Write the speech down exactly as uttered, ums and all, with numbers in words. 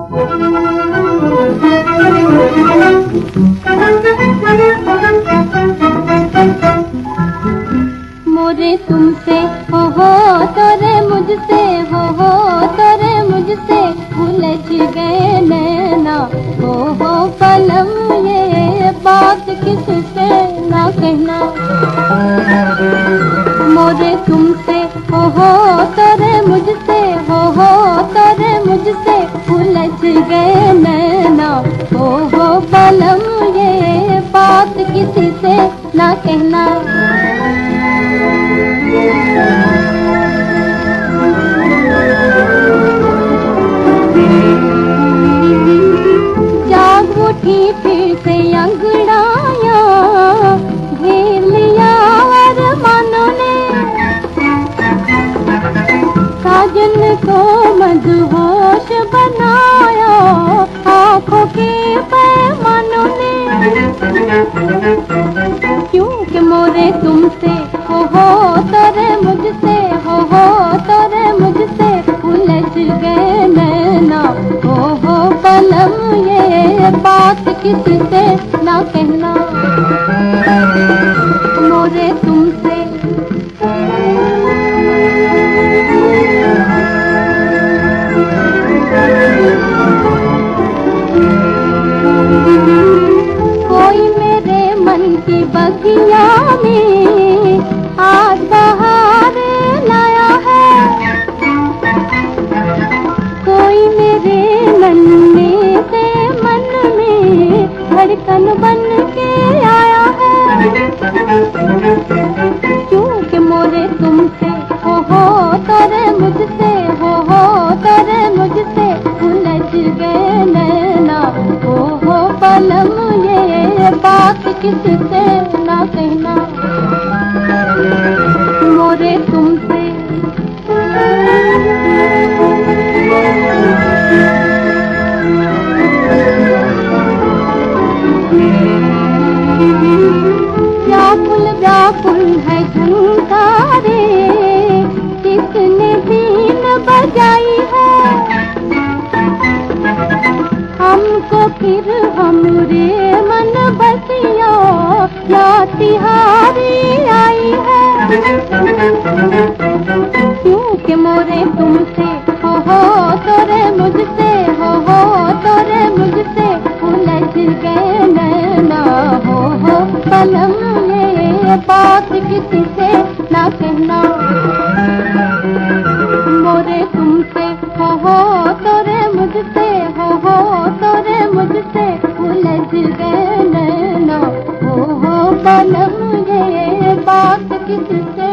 मोरे तुमसे हो हो तोरे मुझसे हो हो तोरे मुझसे उलझ गए नैना हो हो पलम ये बात किससे ना कहना। मोरे तुमसे हो हो तोरे मुझसे हो हो तोरे मुझसे उलझ गए नैना हो हो पलम ये बात किसी से ना कहना। जाग उठी फिर से अंगड़ाया घेर लिया अरमानों ने साजन को मदहोश बनाया आँखों के पैमानों ने। क्योंकि मोरे तुमसे हो हो तोरे मुझसे हो हो तोरे मुझसे उलझ गए नैना हो हो पलम ये बात किसी से ना कहना। मोरे तुमसे कोई मेरे मन की बगिया में आज बहार लाया है, कोई मेरे नन्हे से मन में धड़कन बन के आया है। क्योंकि मोरे तुमसे हो हो तोरे मुझसे हो हो तोरे मुझसे उलझ गए नैना हो हो पलम ये बात किसी से ना कहना। मोरे तुमसे व्याकुल व्याकुल है झंकारे किसने बीन बजाई है, हमको फिर हमरे मन बसिया या तिहारी आई है। क्योंकि मोरे तुमसे हो हो तोरे मुझसे हो हो तोरे मुझसे उलझ गए नैना हो हो पलम ये बात किसी से ना कहना। मोरे तुमसे हो हो तोरे मुझसे हो हो तोरे मुझसे उलझ गए नैना हो हो पलम ये बात किसी से